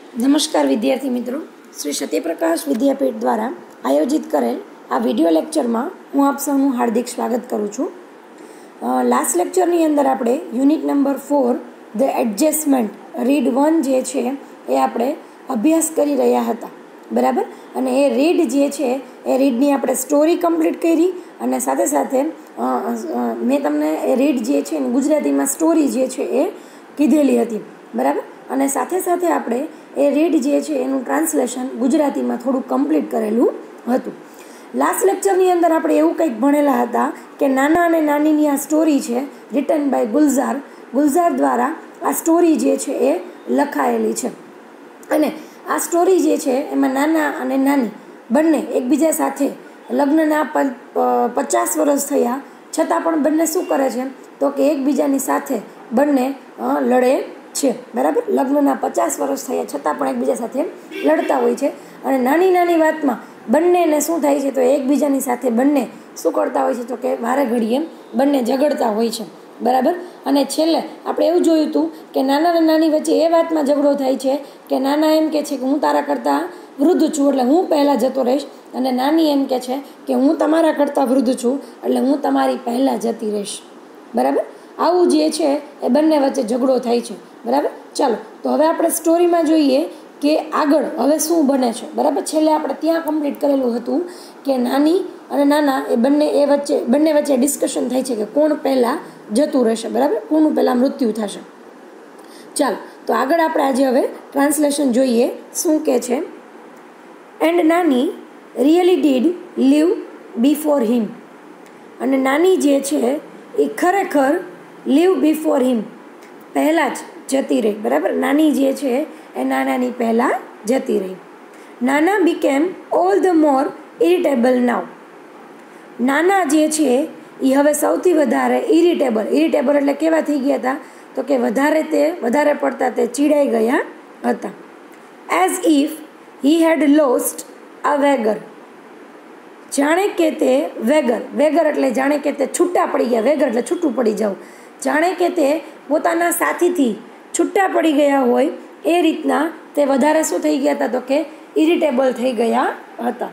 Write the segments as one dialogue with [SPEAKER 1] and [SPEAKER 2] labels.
[SPEAKER 1] નમસ્કાર વિદ્યાર્થી મિત્રો, શ્રી સત્યપ્રકાશ વિદ્યાપીઠ દ્વારા આયોજિત કરેલ આ વિડીયો લેક્ચરમાં હું આપ સૌનું હાર્દિક સ્વાગત કરું છું. લાસ્ટ લેક્ચરની અંદર આપણે unit number 4 the adjustment read 1 જે છે એ આપણે અભ્યાસ કરી રહ્યા હતા, બરાબર. અને એ રીડ જે છે એ રીડની આપણે સ્ટોરી કમ્પ્લીટ કરી અને સાથે સાથે મેં તમને એ રીડ જે છે ગુજરાતીમાં સ્ટોરી જે છે એ કીધેલી હતી, બરાબર. અને સાથે સાથે આપણે એ રીડ જે છે એનું ટ્રાન્સલેશન ગુજરાતીમાં થોડું કમ્પ્લીટ કરેલું હતું. લાસ્ટ લેક્ચરની અંદર આપણે એવું કંઈક ભણેલા હતા કે નાના અને નાનીની આ સ્ટોરી છે રિટન બાય ગુલઝાર દ્વારા આ સ્ટોરી જે છે એ લખાયેલી છે. અને આ સ્ટોરી જે છે એમાં નાના અને નાની બંને એકબીજા સાથે લગ્નના 50 વર્ષ થયા છતાં પણ બંને શું કરે છે તો કે એકબીજાની સાથે બંને લડે છે, બરાબર. લગ્નના 50 વર્ષ થયા છતાં પણ એકબીજા સાથે લડતા હોય છે. અને નાની નાની વાતમાં બંનેને શું થાય છે તો એકબીજાની સાથે બંને શું કરતા હોય છે તો કે વારે ઘડીએ બંને ઝઘડતા હોય છે, બરાબર. અને છેલ્લે આપણે એવું જોયું હતું કે નાના અને નાની વચ્ચે એ વાતમાં ઝઘડો થાય છે કે નાના એમ કહે છે કે હું તારા કરતાં વૃદ્ધ છું એટલે હું પહેલાં જતો રહીશ, અને નાની એમ કહે છે કે હું તમારા કરતાં વૃદ્ધ છું એટલે હું તમારી પહેલાં જતી રહીશ, બરાબર. આવું જે છે એ બંને વચ્ચે ઝઘડો થાય છે, બરાબર. ચાલો તો હવે આપણે સ્ટોરીમાં જોઈએ કે આગળ હવે શું બને છે, બરાબર. છેલ્લે આપણે ત્યાં કમ્પ્લીટ કરેલું હતું કે નાની અને નાના એ બંને વચ્ચે ડિસ્કશન થાય છે કે કોણ પહેલાં જતું રહેશે, બરાબર, કોનું પહેલાં મૃત્યુ થશે. ચાલો તો આગળ આપણે આજે હવે ટ્રાન્સલેશન જોઈએ શું કહે છે. And nani really did leave before him. અને નાની જે છે એ ખરેખર લીવ બિફોર હિમ પહેલાં જ જતી રહી, બરાબર. નાની જે છે એ નાનાની પહેલાં જતી રહી. Nana became all the more irritable now. નાના જે છે એ હવે સૌથી વધારે ઇરિટેબલ એટલે કેવા થઈ ગયા હતા તો કે વધારે પડતા તે ચીડાઈ ગયા હતા. As if he had lost a wager. જાણે કે તે વેગર એટલે જાણે કે તે છૂટા પડી ગયા, વેગર એટલે છૂટું પડી જવું, જાણે કે તે પોતાના સાથીથી છૂટા પડી ગયા હોય એ રીતના તે વધારે શું થઈ ગયા હતા તો કે ઇરિટેબલ થઈ ગયા હતા.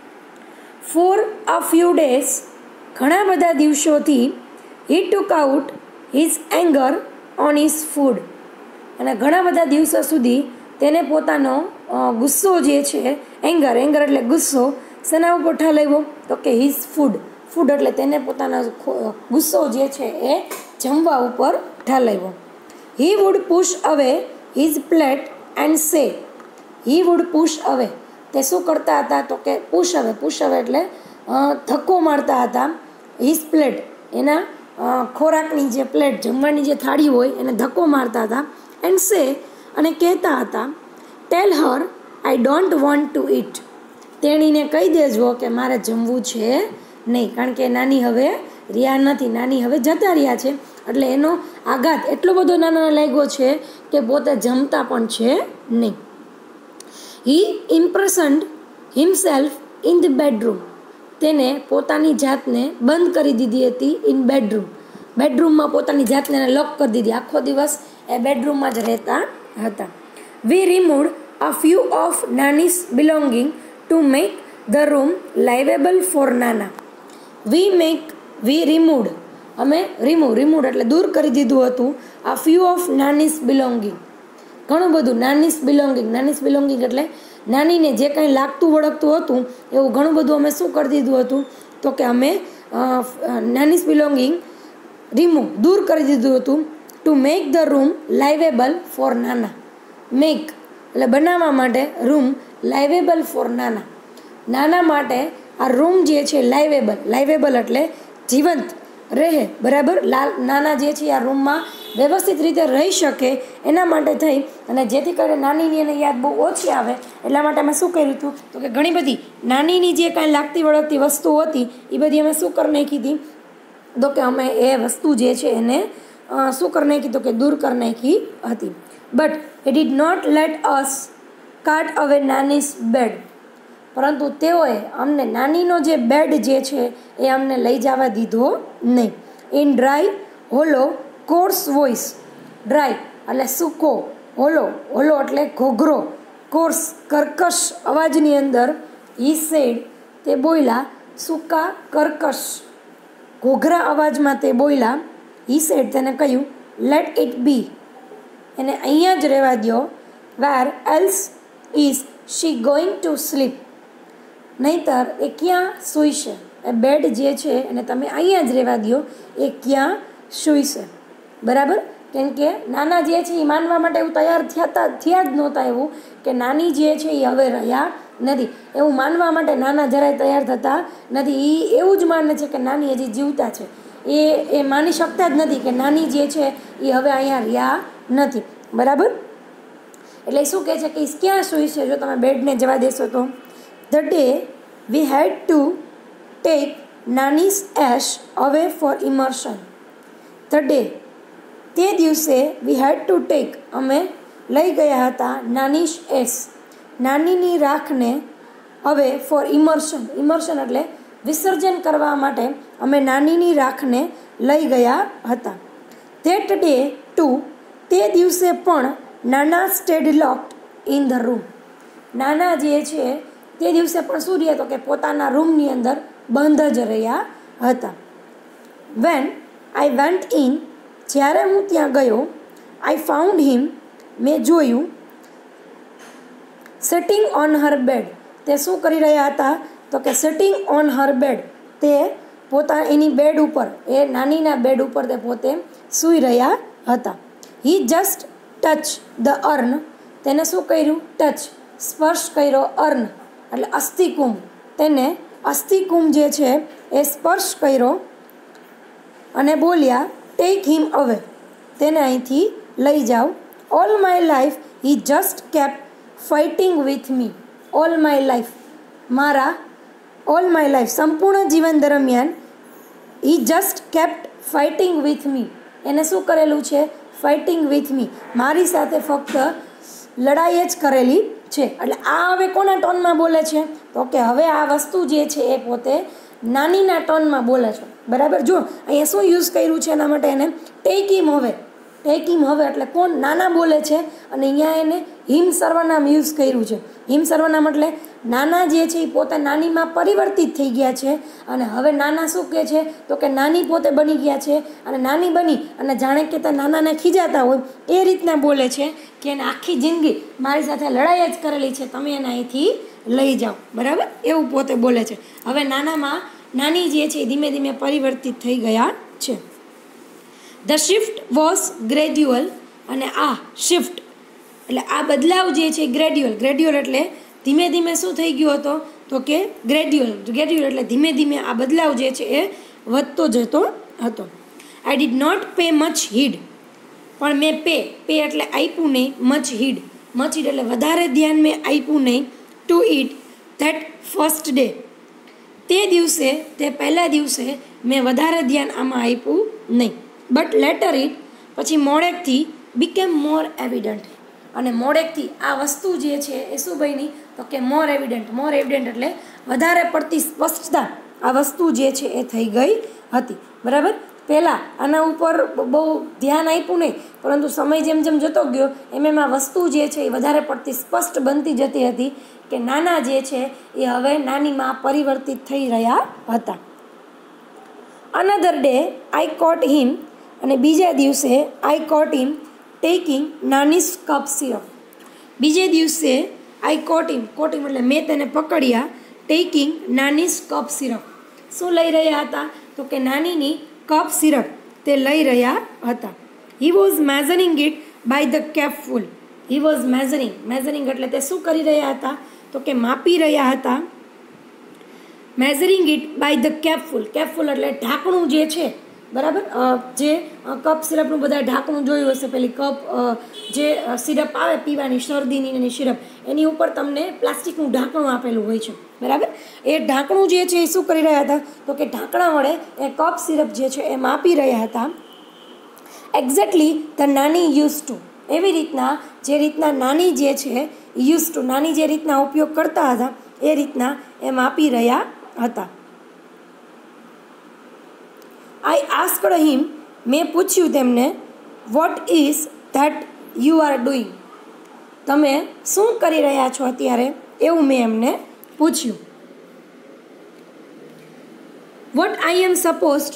[SPEAKER 1] ફોર અ ફ્યુ ડેઝ ઘણા બધા દિવસોથી he took out his anger on his food. અને ઘણા બધા દિવસો સુધી તેને પોતાનો ગુસ્સો જે છે એંગર એટલે ગુસ્સો શેના ઉપર ઠાલવ્યો તો કે હિઝ ફૂડ એટલે તેને પોતાનો ગુસ્સો જે છે એ જમવા ઉપર ઠાલવ્યો. He would push away his plate and say. He would push અવે તે શું કરતા હતા તો કે પુશ અવે એટલે ધક્કો મારતા હતા હિઝ પ્લેટ એના ખોરાકની જે પ્લેટ જમવાની જે થાળી હોય એને ધક્કો મારતા હતા. એન્ડ સે અને કહેતા હતા tell her I don't want to eat. તેણીને કહી દેજો કે મારે જમવું છે નહીં, કારણ કે નાની હવે રહ્યા નથી, નાની હવે જતા રહ્યા છે એટલે એનો આઘાત એટલો બધો નાના લાગ્યો છે કે પોતે જમતા પણ છે નહીં. He imprisoned himself in the bedroom. તેને પોતાની જાતને બંધ કરી દીધી હતી ઇન બેડરૂમમાં પોતાની જાતને લોક કરી દીધી, આખો દિવસ એ બેડરૂમમાં જ રહેતા હતા. We removed a few of nani's belonging to make the room liveable for nana. We removed અમે રિમૂવ એટલે દૂર કરી દીધું હતું આ ફ્યુ ઓફ નાનીસ બિલોંગિંગ, ઘણું બધું. નાનીસ બિલોંગિંગ એટલે નાનીને જે કંઈ લાગતું વળગતું હતું એવું ઘણું બધું અમે શું કરી દીધું હતું તો કે અમે નાનીસ બિલોંગિંગ દૂર કરી દીધું હતું to make the room liveable for nana. Make એટલે બનાવવા માટે, રૂમ લાઇવેબલ ફોર નાના માટે આ રૂમ જે છે લાઇવેબલ એટલે જીવંત રહે, બરાબર. નાના જે છે આ રૂમમાં વ્યવસ્થિત રીતે રહી શકે એના માટે થઈ અને જેથી કરીને નાનીની એને યાદ બહુ ઓછી આવે એટલા માટે અમે શું કર્યું હતું તો કે ઘણી બધી નાનીની જે કાંઈ લાગતી વળગતી વસ્તુઓ હતી એ બધી અમે શું કરી નાખી હતી તો કે અમે એ વસ્તુ જે છે એને શું કરી નાખી તો કે દૂર કરી નાખી હતી. But it did not let us cart away nani's bed. પરંતુ તેઓએ અમને નાનીનો જે બેડ જે છે એ અમને લઈ જવા દીધો નહીં. In dry hollow coarse voice. Dry એટલે સૂકો, હોલો એટલે ઘોઘરો કોર્સ કર્કશ અવાજની અંદર હી સેડ તે બોલ્યા, સૂકા કર્કશ ઘોઘરા અવાજમાં તે બોલ્યા, હી સેડ તેને કહ્યું, લેટ ઇટ બી એને અહીંયા જ રહેવા દો, where else is she going to sleep નહીંતર એ ક્યાં સૂઈશે, એ બેડ જે છે એને તમે અહીંયા જ રહેવા દો, એ ક્યાં સૂઈશે. બરાબર. કેમ કે નાના જે છે એ માનવા માટે એવું તૈયાર થયા જ નહોતા એવું કે નાની જે છે એ હવે રહ્યા નથી, એવું માનવા માટે નાના જરાય તૈયાર થતા નથી. એ એવું જ માને છે કે નાની હજી જીવતા છે, એ માની શકતા જ નથી કે નાની જે છે એ હવે અહીંયા રહ્યા નથી. બરાબર. એટલે શું કહે છે કે ક્યાં સૂઈશે જો તમે બેડને જવા દેશો તો. The day we had to take nani's ash away for immersion. The day તે દિવસે વી હેડ ટુ ટેક અમે લઈ ગયા હતા નાનીશ એશ નાનીની રાખને હવે ફોર ઇમર્શન. ઇમર્શન એટલે વિસર્જન કરવા માટે અમે નાનીની રાખને લઈ ગયા હતા. ધેટ ડે ટુ તે દિવસે પણ nana stayed locked in the room. નાના જે છે તે દિવસે પણ શું રહ્યા તો કે પોતાના રૂમની અંદર બંધ જ રહ્યા હતા. વેન આઈ વેન્ટ ઇન જ્યારે હું ત્યાં ગયો, આઈ ફાઉન્ડ હિમ મેં જોયું, સિટિંગ ઓન હર બેડ તે શું કરી રહ્યા હતા તો કે સિટિંગ ઓન હર બેડ તે એની બેડ ઉપર એ નાનીના બેડ ઉપર તે પોતે સૂઈ રહ્યા હતા. He just touch the urn તેને શું કર્યું ટચ સ્પર્શ કર્યો અર્ન એટલે અસ્થિકુંભ તેને અસ્થિકુંભ જે છે એ સ્પર્શ કર્યો અને બોલ્યા ટેક હિમ અવે તેને અહીંથી લઈ જાઓ. All my life he just kept fighting with me. All my life મારા ઓલ માય લાઈફ સંપૂર્ણ જીવન દરમિયાન he just kept fighting with me એને શું કરેલું છે ફાઇટિંગ વિથ મી મારી સાથે ફક્ત લડાઈ જ કરેલી છે. એટલે આ હવે કોના ટોનમાં બોલે છે તો કે હવે આ વસ્તુ જે છે એ પોતે નાનીના ટોનમાં બોલે છે. બરાબર. જો અહીંયા શું યુઝ કર્યું છે એના માટે એને ટેક હિમ હવે. ટેક હિમ હવે એટલે કોણ નાના બોલે છે અને અહીંયા એને હિમ સર્વનામ યુઝ કર્યું છે. હિમ સર્વનામ એટલે નાના જે છે એ પોતે નાનીમાં પરિવર્તિત થઈ ગયા છે અને હવે નાના શું કહે છે તો કે નાની પોતે બની ગયા છે અને નાની બની અને જાણે કે તે નાનાને ખીજાતા હોય એ રીતના બોલે છે કે એને આખી જિંદગી મારી સાથે લડાઈ જ કરેલી છે, તમે એને અહીંથી લઈ જાઓ. બરાબર. એવું પોતે બોલે છે. હવે નાનામાં નાની જે છે એ ધીમે ધીમે પરિવર્તિત થઈ ગયા છે. ધ શિફ્ટ વોઝ ગ્રેડ્યુઅલ અને આ શિફ્ટ એટલે આ બદલાવ જે છે ગ્રેડ્યુઅલ એટલે ધીમે ધીમે શું થઈ ગયો હતો તો કે ગ્રેડ્યુઅલ એટલે ધીમે ધીમે આ બદલાવ જે છે એ વધતો જતો હતો. I did not pay much heed પણ મેં પે એટલે આપ્યું નહીં, મચ હીડ એટલે વધારે ધ્યાન મેં આપ્યું નહીં to it that first day તે દિવસે તે પહેલા દિવસે મેં વધારે ધ્યાન આમાં આપ્યું નહીં. બટ લેટર ઇટ પછી મોડેકથી બીકેમ મોર એવિડન્ટ અને મોડેકથી આ વસ્તુ જે છે એ શું બની તો કે મોર એવિડન્ટ એટલે વધારે પડતી સ્પષ્ટતા આ વસ્તુ જે છે એ થઈ ગઈ હતી. બરાબર. પહેલાં આના ઉપર બહુ ધ્યાન આપ્યું નહીં પરંતુ સમય જેમ જેમ જતો ગયો એમ આ વસ્તુ જે છે એ વધારે પડતી સ્પષ્ટ બનતી જતી હતી કે નાના જે છે એ હવે નાનીમાં પરિવર્તિત થઈ રહ્યા હતા. અનધર ડે આઈ કોટ હિમ અને બીજા દિવસે I caught him taking nani's cough syrup. બીજે દિવસે આઈ કોટ હિમ એટલે મેં તેને પકડ્યા ટેકિંગ નાનીસ કપ સિરપ. શું લઈ રહ્યા હતા તો કે નાનીની કપ સિરપ તે લઈ રહ્યા હતા. He was measuring it by the capful. He was measuring એટલે તે શું કરી રહ્યા હતા તો કે માપી રહ્યા હતા. Measuring it by the capful એટલે ઢાંકણું જે છે. બરાબર. જે કપ સિરપનું બધા ઢાંકણું જોયું હશે, પેલી કપ જે સિરપ આવે પીવાની શરદીની એની સિરપ એની ઉપર તમને પ્લાસ્ટિકનું ઢાંકણું આપેલું હોય છે. બરાબર. એ ઢાંકણું જે છે એ શું કરી રહ્યા હતા તો કે ઢાંકણા વડે એ કપ સિરપ જે છે એ માપી રહ્યા હતા. Exactly the nani used to એવી રીતના જે રીતના નાની જે છે યુઝ ટુ નાની જે રીતના ઉપયોગ કરતા હતા એ રીતના એ માપી રહ્યા હતા. આઈ આસ્કડ હિમ મેં પૂછ્યું તેમને what is that you are doing તમે શું કરી રહ્યા છો અત્યારે, એવું મેં એમને પૂછ્યું. What I am supposed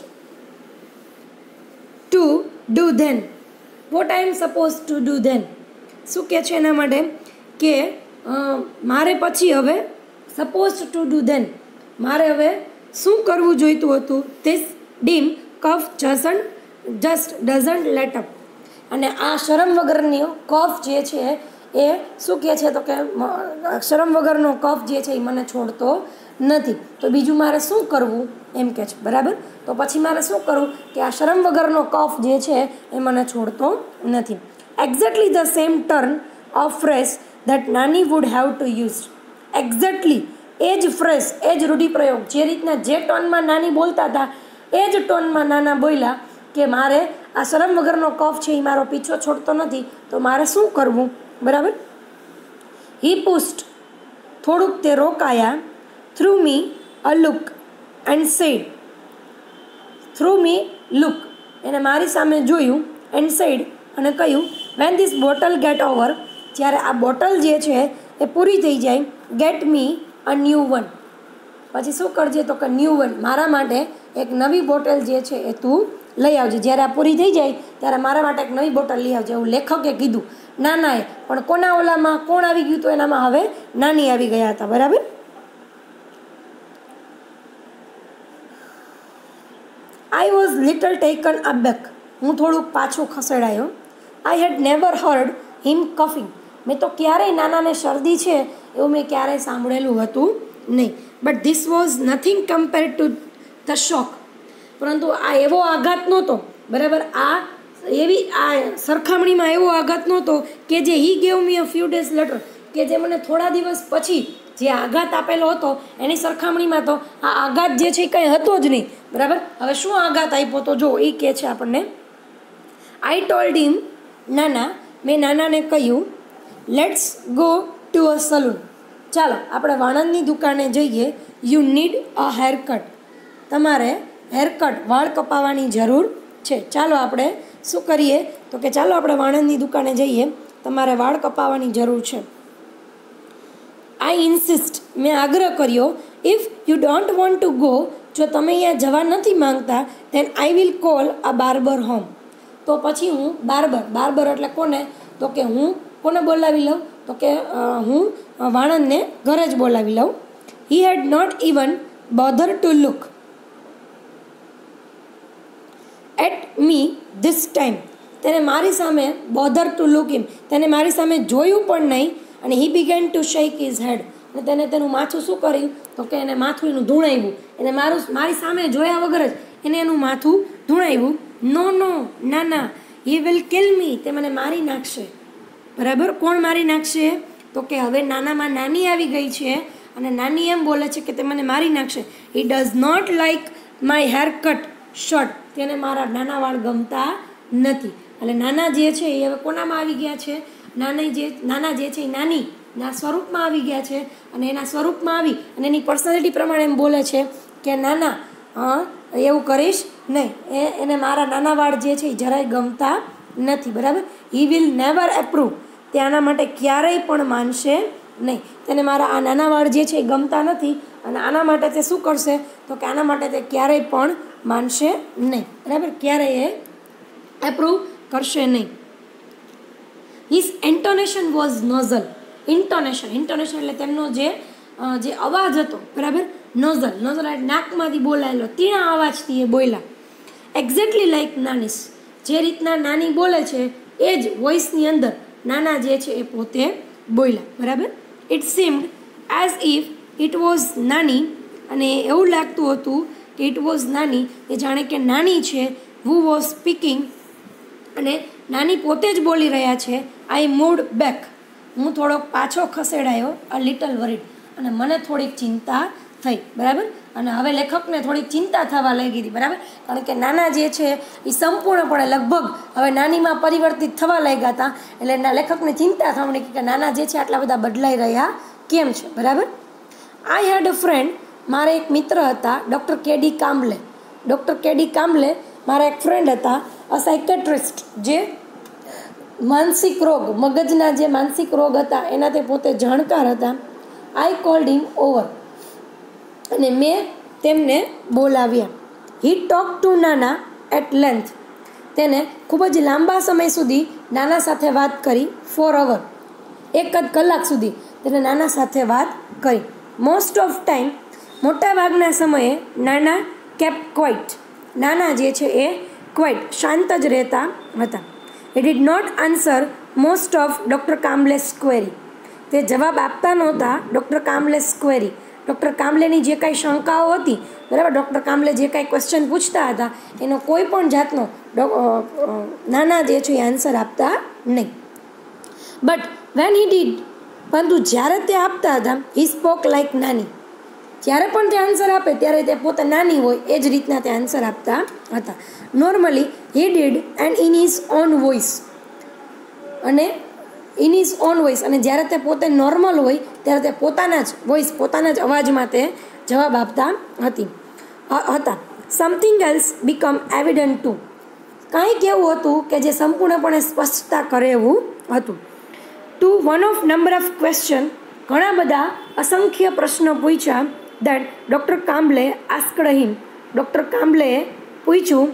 [SPEAKER 1] to do then. What I am suppose to do then. શું કહે છે એના માટે કે મારે પછી હવે સપોઝ ટુ ડુ ધેન, મારે હવે શું કરવું જોઈતું હતું. This damn cough doesn't let up. અને આ શરમ વગરની કફ જે છે એ શું કહે છે તો કે શરમ વગરનો કફ જે છે એ મને છોડતો નથી. તો બીજું મારે શું કરવું એમ કહે છે. બરાબર. તો પછી મારે શું કરવું કે આ શરમ વગરનો કફ જે છે એ મને છોડતો નથી. Exactly the same turn of phrase that nani would have to use. Exactly એ જ ફ્રેઝ, એ જ રૂઢિપ્રયોગ, જે રીતના જે ટોનમાં નાની બોલતા હતા એ જ ટોનમાં નાના બોલ્યા કે મારે આ શરમ વગરનો કફ છે એ મારો પીછો છોડતો નથી, તો મારે શું કરવું. બરાબર. હી પુસ્ડ, થોડુંક તે રોકાયા. Threw me a look and said. Threw me look, એને મારી સામે જોયું. એન્ડ સેડ, અને કહ્યું when this bottle get over, જ્યારે આ બોટલ જે છે એ પૂરી થઈ જાય, get me a new one. પછી શું કરજે તો કે ન્યૂ વન, મારા માટે એક નવી બોટલ જે છે એ તું લઈ આવજે. જ્યારે આ પૂરી થઈ જાય ત્યારે મારા માટે એક નવી બોટલ લઈ આવજે, એવું લેખકે કીધું. નાનાએ પણ કોના ઓલામાં કોણ આવી ગયું તો એનામાં હવે નાની આવી ગયા હતા. બરાબર. I was little taken aback, હું થોડુંક પાછું ખસેડાયો. I had never heard him coughing, મેં તો ક્યારેય નાનાને શરદી છે એવું મેં ક્યારેય સાંભળેલું હતું નહીં. But this was nothing compare to the shock, પરંતુ આ એવો આઘાત નહોતો. બરાબર. આ સરખામણીમાં એવો આઘાત નહોતો કે જે he gave me a few days later, કે જે મને થોડા દિવસ પછી જે આઘાત આપેલો હતો એની સરખામણીમાં તો આ આઘાત જે છે એ કંઈ હતો જ નહીં. બરાબર. હવે શું આઘાત આપ્યો તો જો એ કહે છે આપણને. આઈ ટોલ્ડ હિમ, નાના, મેં નાનાને કહ્યું, let's go to a salon, ચાલો આપણે વાણંદની દુકાને જઈએ. યુ નીડ અ હેરકટ, તમારે હેરકટ, વાળ કપાવવાની જરૂર છે. ચાલો આપણે શું કરીએ તો કે ચાલો આપણે વાણંદની દુકાને જઈએ, તમારે વાળ કપાવવાની જરૂર છે. આઈ ઇન્સિસ્ટ, મેં આગ્રહ કર્યો. If you don't want to go, જો તમે અહીંયા જવા નથી માંગતા, then I will call a barber home, તો પછી હું બાર્બર એટલે કોને તો કે હું કોને બોલાવી લઉં તો કે હું વાણંદને ઘરે જ બોલાવી લઉં. He had not even bother to look at me this time, તેને મારી સામે બોધર ટુ લુક હિમ, તેને મારી સામે જોયું પણ નહીં. અને he began to shake his head, અને તેને તેનું માથું શું કર્યું તો કે એને માથું એનું ધૂણાવ્યું. એને મારી સામે જોયા વગર જ એને એનું માથું ધૂણાવ્યું. નો, ના, હી વિલ કિલ મી, તે મને મારી નાખશે. બરાબર. કોણ મારી નાખશે તો કે હવે નાનામાં નાની આવી ગઈ છે અને નાની એમ બોલે છે કે તે મને મારી નાખશે. He does not like my hair cut short, તેને મારા નાના વાળ ગમતા નથી. એટલે નાના જે છે એ હવે કોનામાં આવી ગયા છે, નાના જે છે એ નાનીના સ્વરૂપમાં આવી ગયા છે. અને એના સ્વરૂપમાં આવી અને એની પર્સનાલિટી પ્રમાણે એમ બોલે છે કે નાના એવું કરીશ નહીં, એને મારા નાના વાળ જે છે એ જરાય ગમતા નથી. બરાબર. હી વિલ નેવર એપ્રૂવ, તે આના માટે ક્યારેય પણ માનશે નહીં. તેને મારા આ નાના વાળ જે છે એ ગમતા નથી અને આના માટે તે શું કરશે તો કે આના માટે તે ક્યારેય પણ માનશે નહીં. બરાબર. ક્યારેય એ એપ્રૂવ કરશે નહીં. His intonation was nasal. Intonation એટલે તેમનો જે અવાજ હતો. બરાબર. નોઝલ એટલે નાકમાંથી બોલાયેલો તીણા અવાજથી એ બોલ્યા. એક્ઝેક્ટલી લાઇક નાનીસ, જે રીતના નાની બોલે છે એ જ વોઇસની અંદર નાના જે છે એ પોતે બોલ્યા. બરાબર. It seemed as if it was nani, અને એવું લાગતું હતું કે ઇટ વોઝ નાની, એ જાણે કે નાની છે. હુ વોઝ સ્પીકિંગ, અને નાની પોતે જ બોલી રહ્યા છે. આઈ મૂવડ બેક, હું થોડોક પાછો ખસેડાયો. અ લિટલ વરીડ, અને મને થોડીક ચિંતા થઈ. બરાબર. અને હવે લેખકને થોડીક ચિંતા થવા લાગી હતી. બરાબર. કારણ કે નાના જે છે એ સંપૂર્ણપણે લગભગ હવે નાનીમાં પરિવર્તિત થવા લાગ્યા હતા. એટલે એના લેખકને ચિંતા થવા લાગી કે નાના જે છે આટલા બધા બદલાઈ રહ્યા કેમ છે. બરાબર. આઈ હેડ અ ફ્રેન્ડ, મારા એક મિત્ર હતા ડૉક્ટર કેડી કામ્બલે. ડૉક્ટર કેડી કામ્બલે મારા એક ફ્રેન્ડ હતા, અ સાયકેટ્રિસ્ટ, જે માનસિક રોગ, મગજના જે માનસિક રોગ હતા એના તે પોતે જાણકાર હતા. આઈ કોલ્ડ હિમ ઓવર, અને મેં તેમને બોલાવ્યા. He talk to nana at length, તેને ખૂબ જ લાંબા સમય સુધી નાના સાથે વાત કરી. 4 hours, 1 કલાક સુધી તેને નાના સાથે વાત કરી. મોસ્ટ ઓફ ટાઈમ, મોટા ભાગના સમયે નાના કેપ્ટ ક્વાઇટ, નાના જે છે એ ક્વાઇટ શાંત જ રહેતા હતા. He did not answer most of doctor Kamble's query, તે જવાબ આપતા નહોતા ડૉક્ટર કામ્બલેસ ક્વેરી, ડૉક્ટર કામ્બલેની જે કાંઈ શંકાઓ હતી, બરાબર, ડૉક્ટર કામ્બલે જે કાંઈ ક્વેશ્ચન પૂછતા હતા એનો કોઈ પણ જાતનો નાના જે છે એ આન્સર આપતા નહીં. બટ વેન હી ડીડ, પરંતુ જ્યારે તે આપતા હતા, હી સ્પોક લાઇક નાની, જ્યારે પણ તે આન્સર આપે ત્યારે તે પોતે નાની હોય એ જ રીતના તે આન્સર આપતા હતા. Normally he did and in his own voice, અને ઇન હિઝ ઓન વોઇસ, અને જ્યારે તે પોતે નોર્મલ હોય ત્યારે તે પોતાના જ વોઇસ, પોતાના જ અવાજમાં તે જવાબ આપતા હતા. Something else become evident to, કાંઈક એવું હતું કે જે સંપૂર્ણપણે સ્પષ્ટતા કરે એવું હતું. To one of number of question, ઘણા બધા અસંખ્ય પ્રશ્નો પૂછ્યા. That doctor Kamble asked him, doctor કામ્બલેએ પૂછ્યું.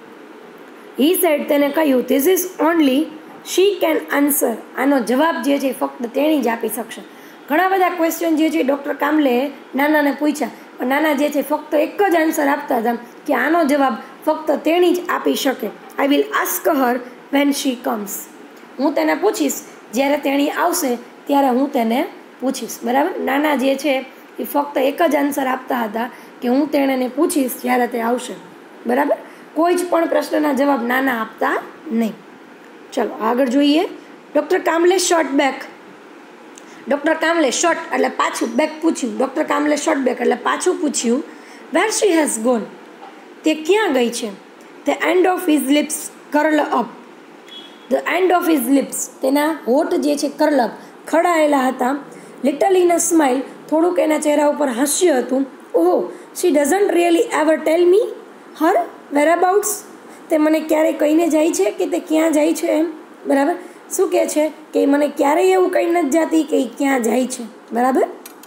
[SPEAKER 1] હી સેડ, તેને કહ્યું, this is only she can answer, આનો જવાબ જે છે ફક્ત તેણી જ આપી શકશે. ઘણા બધા ક્વેશ્ચન જે છે ડૉક્ટર કામ્બલેએ નાનાને પૂછ્યા, પણ નાના જે છે ફક્ત એક જ આન્સર આપતા હતા કે આનો જવાબ ફક્ત તેણી જ આપી શકે. I will ask her when she comes, હું તેને પૂછીશ જ્યારે તેણી આવશે ત્યારે હું તેને પૂછીશ. બરાબર, નાના જે છે એ ફક્ત એક જ આન્સર આપતા હતા કે હું તેણે પૂછીશ જ્યારે તે આવશે. બરાબર, કોઈ જ પણ પ્રશ્નના જવાબ નાના આપતા નહીં. ચલો આગળ જોઈએ. Doctor Kamble shot back, doctor Kamble shot એટલે પાછું, બેક પૂછ્યું, ડૉક્ટર કામ્બલે શોર્ટ બેક એટલે પાછું પૂછ્યું. વેર શી હેઝ ગોન, તે ક્યાં ગઈ છે. The end of his lips curl up, the end of his lips, તેના હોઠ જે છે કર્લ અપ, ખડાયેલા હતા. લિટલ ઇન અ સ્માઇલ, થોડુંક એના ચહેરા ઉપર હાસ્ય હતું. ઓહ, શી ડઝન્ટ રિયલી એવર ટેલ મી હર વેરાબાઉટ્સ, તે મને ક્યારેય કહીને જાય છે કે તે ક્યાં જાય છે એમ. બરાબર, શું કહે છે કે મને ક્યારેય એવું કહી નથી જાતી કે એ ક્યાં જાય છે. બરાબર.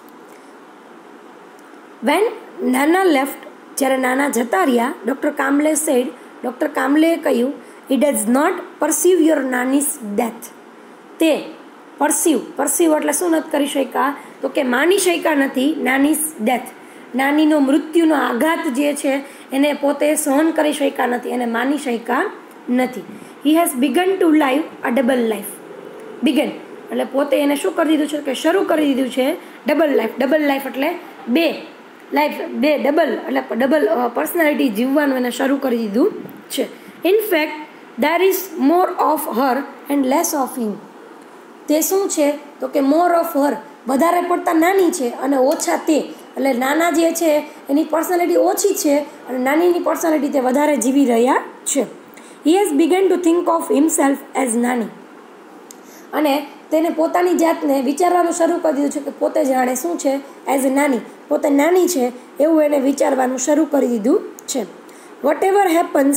[SPEAKER 1] વેન નાના લેફ્ટ, જ્યારે નાના જતા રહ્યા, ડૉક્ટર કામ્બલે સેડ, ડૉક્ટર કામ્બલેએ કહ્યું, he does not perceive your nani's death, તે પરસીવ એટલે શું નથી કરી શક્યા, તો કે માની શક્યા નથી નાનીઝ ડેથ, નાનીનો મૃત્યુનો આઘાત જે છે એને પોતે સહન કરી શક્યા નથી, એને માની શક્યા નથી. He has begun to live a double life, begun એટલે પોતે એને શું કરી દીધું છે કે શરૂ કરી દીધું છે ડબલ લાઈફ. ડબલ લાઈફ એટલે બે લાઈફ, બે ડબલ એટલે ડબલ પર્સનાલિટી જીવવાનું એને શરૂ કરી દીધું છે. In fact there is more of her and less of him, તે શું છે તો કે મોર ઓફ હર, વધારે પડતા નાની છે અને ઓછા તે, એટલે નાના જે છે એની પર્સનાલિટી ઓછી છે અને નાનીની પર્સનાલિટી તે વધારે જીવી રહ્યા છે. He has begun to think of himself as nani, અને તેને પોતાની જાતને વિચારવાનું શરૂ કરી દીધું છે કે પોતે જાણે શું છે એઝ નાની, પોતે નાની છે એવું એને વિચારવાનું શરૂ કરી દીધું છે. વોટ એવર હેપન્સ,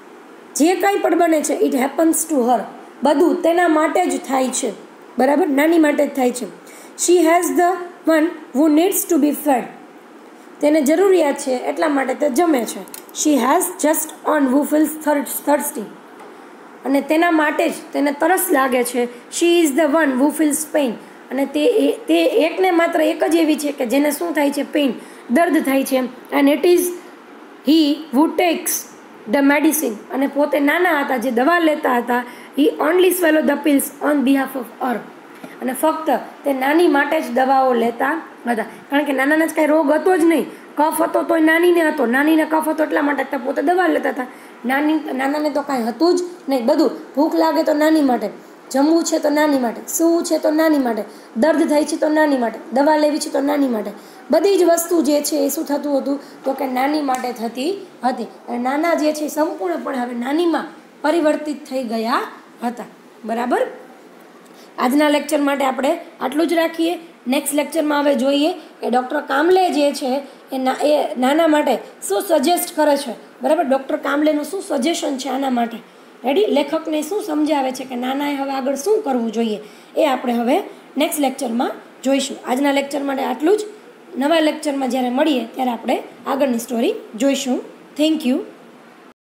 [SPEAKER 1] જે કાંઈ પણ બને છે, ઇટ હેપન્સ ટુ હર, બધું તેના માટે જ થાય છે. બરાબર, નાની માટે જ થાય છે. She has the one who needs to be fed, તેને જરૂરિયાત છે એટલા માટે તે જમે છે. She has just one who feels thirsty, અને તેના માટે જ તેને તરસ લાગે છે. She is the one who feels pain, અને તે એકને માત્ર એક જ એવી છે કે જેને શું થાય છે, પેઇન, દર્દ થાય છે. And it is he who takes the medicine, અને પોતે નાના હતા જે દવા લેતા હતા, he only swallow the pills on behalf of her, અને ફક્ત તે નાની માટે જ દવાઓ લેતા હતા. કારણ કે નાનાને જ કાંઈ રોગ હતો જ નહીં, કફ હતો તોય નાનીને હતો, નાનીને કફ હતો એટલા માટે તે પોતે દવા લેતા હતા. નાનાને તો કાંઈ હતું જ નહીં, બધું ભૂખ લાગે તો નાની માટે, જમવું છે તો નાની માટે, સૂવું છે તો નાની માટે, દર્દ થાય છે તો નાની માટે, દવા લેવી છે તો નાની માટે, બધી જ વસ્તુ જે છે એ શું થતું હતું તો કે નાની માટે થતી હતી. અને નાના જે છે સંપૂર્ણપણે હવે નાનીમાં પરિવર્તિત થઈ ગયા હતા. બરાબર, આજના લેક્ચર માટે આપણે આટલું જ રાખીએ. નેક્સ્ટ લેક્ચરમાં હવે જોઈએ કે ડૉક્ટર કામ્બલે જે છે એ નાના માટે શું સજેસ્ટ કરે છે. બરાબર, ડૉક્ટર કામ્બલેનું શું સજેશન છે આના માટે, રેડી. લેખકને શું સમજાવે છે કે નાનાએ હવે આગળ શું કરવું જોઈએ એ આપણે હવે નેક્સ્ટ લેક્ચરમાં જોઈશું. આજના લેક્ચર માટે આટલું જ. નવા લેક્ચરમાં જ્યારે મળીએ ત્યારે આપણે આગળની સ્ટોરી જોઈશું. Thank you.